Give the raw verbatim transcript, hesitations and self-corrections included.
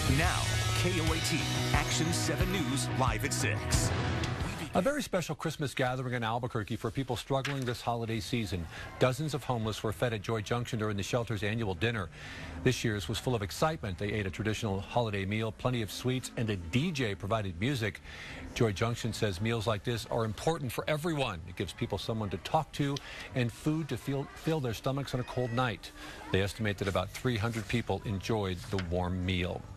Now, K O A T Action seven News live at six. A very special Christmas gathering in Albuquerque for people struggling this holiday season. Dozens of homeless were fed at Joy Junction during the shelter's annual dinner. This year's was full of excitement. They ate a traditional holiday meal, plenty of sweets, and a D J provided music. Joy Junction says meals like this are important for everyone. It gives people someone to talk to and food to feel, fill their stomachs on a cold night. They estimate that about three hundred people enjoyed the warm meal.